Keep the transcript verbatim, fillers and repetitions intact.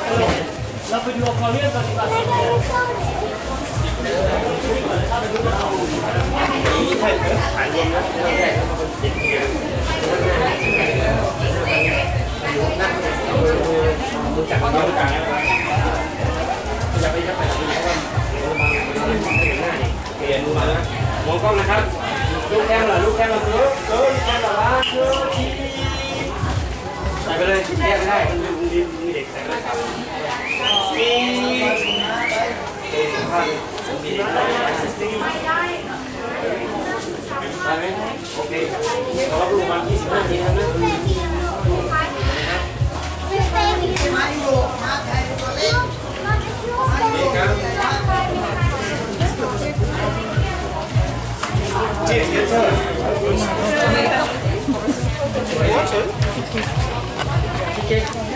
เราไปดูคอเรียนกันดีกว่าถ่ายรวมนะเด็กเนี่ยดูจากดูจากอย่าไปยับไปที่เพราะว่าเดี๋ยวมาเปลี่ยนดูมานะมองกล้องนะครับลูกแก้มเหรอลูกแก้มเหรอเออเออลูกแก้มเหรอวะเออทีใส่ไปเลยแก้ไม่ได้มันมีมีเด็กใส่ไปเลยครับมีเด็กผ้ามีเด็กได้ได้ไหมโอเคเรารับรู้มายี่สิบห้าทีครับนะมาอยู่มาใครตัวเล็กCheers, yes sir. Okay.